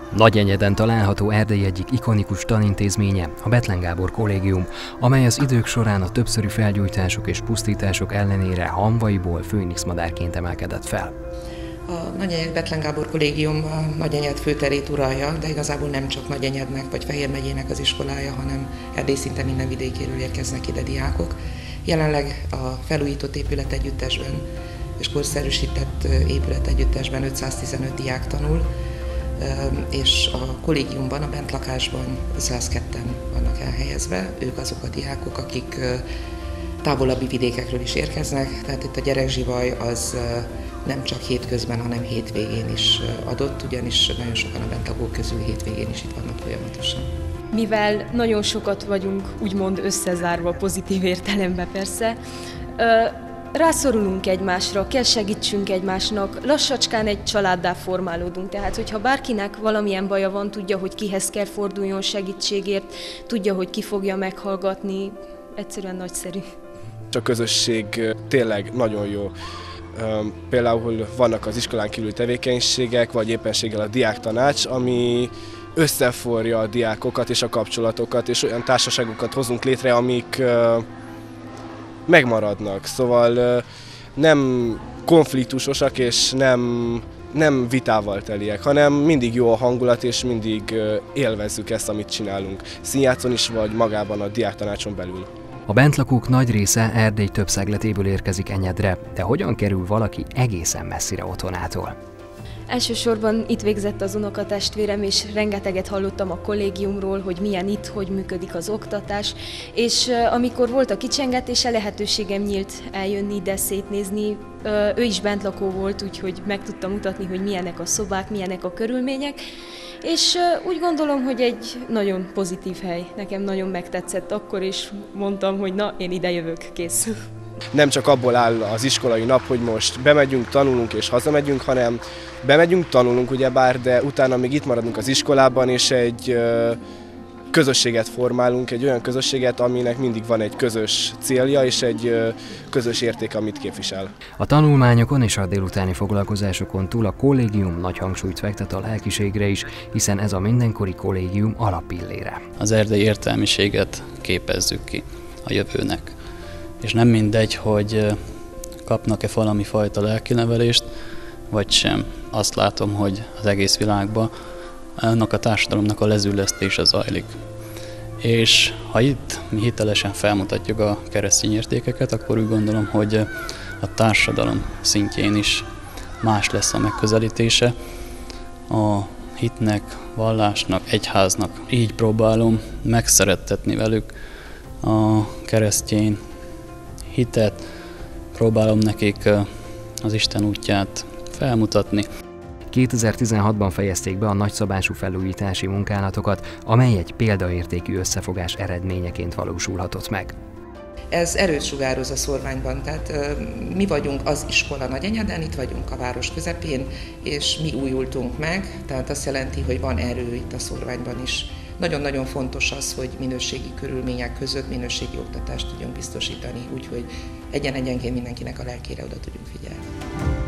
Nagyenyeden található Erdély egyik ikonikus tanintézménye, a Bethlen Gábor Kollégium, amely az idők során a többszörű felgyújtások és pusztítások ellenére hamvaiból főnixmadárként emelkedett fel. A Nagyenyed Bethlen Gábor Kollégium a Nagyenyed főterét uralja, de igazából nem csak Nagyenyednek vagy Fejér megyének az iskolája, hanem Erdély szinte minden vidékéről érkeznek ide diákok. Jelenleg a felújított épületegyüttesben és korszerűsített épületegyüttesben 515 diák tanul, és a kollégiumban, a bentlakásban 102-en vannak elhelyezve. Ők azok a diákok, akik távolabbi vidékekről is érkeznek, tehát itt a gyerekzsivaj az nem csak hétközben, hanem hétvégén is adott, ugyanis nagyon sokan a bentlakók közül hétvégén is itt vannak folyamatosan. Mivel nagyon sokat vagyunk úgymond összezárva, pozitív értelemben persze, rászorulunk egymásra, kell segítsünk egymásnak, lassacskán egy családdá formálódunk. Tehát, hogyha bárkinek valamilyen baja van, tudja, hogy kihez kell forduljon segítségért, tudja, hogy ki fogja meghallgatni, egyszerűen nagyszerű. A közösség tényleg nagyon jó. Például vannak az iskolán kívüli tevékenységek, vagy éppenséggel a diáktanács, ami összeforja a diákokat és a kapcsolatokat, és olyan társaságokat hozunk létre, amik megmaradnak. Szóval nem konfliktusosak és nem vitával teliek, hanem mindig jó a hangulat, és mindig élvezzük ezt, amit csinálunk. Színjátszon is, vagy magában a diáktanácson belül. A bentlakók nagy része Erdély több szegletéből érkezik Enyedre, de hogyan kerül valaki egészen messzire otthonától? Elsősorban itt végzett az unokatestvérem, és rengeteget hallottam a kollégiumról, hogy milyen itt, hogy működik az oktatás, és amikor volt a kicsengetése, lehetőségem nyílt eljönni ide szétnézni. Ő is bentlakó volt, úgyhogy meg tudtam mutatni, hogy milyenek a szobák, milyenek a körülmények, és úgy gondolom, hogy egy nagyon pozitív hely. Nekem nagyon megtetszett akkor, és mondtam, hogy na, én ide jövök, kész. Nem csak abból áll az iskolai nap, hogy most bemegyünk, tanulunk és hazamegyünk, hanem bemegyünk, tanulunk ugyebár, de utána még itt maradunk az iskolában, és egy közösséget formálunk, egy olyan közösséget, aminek mindig van egy közös célja és egy közös érték, amit képvisel. A tanulmányokon és a délutáni foglalkozásokon túl a kollégium nagy hangsúlyt fektet a lelkiségre is, hiszen ez a mindenkori kollégium alappillére. Az erdélyi értelmiséget képezzük ki a jövőnek. És nem mindegy, hogy kapnak-e valami fajta lelkinevelést, vagy sem. Azt látom, hogy az egész világban annak a társadalomnak a lezüllesztése zajlik. És ha itt mi hitelesen felmutatjuk a keresztény értékeket, akkor úgy gondolom, hogy a társadalom szintjén is más lesz a megközelítése a hitnek, vallásnak, egyháznak. Így próbálom megszerettetni velük a keresztény hitet, próbálom nekik az Isten útját felmutatni. 2016-ban fejezték be a nagyszabású felújítási munkálatokat, amely egy példaértékű összefogás eredményeként valósulhatott meg. Ez erőt sugároz a szórványban, tehát mi vagyunk az iskola Nagyenyeden, itt vagyunk a város közepén, és mi újultunk meg, tehát azt jelenti, hogy van erő itt a szórványban is. Nagyon-nagyon fontos az, hogy minőségi körülmények között minőségi oktatást tudjunk biztosítani, úgyhogy egyen-egyenként mindenkinek a lelkére oda tudjunk figyelni.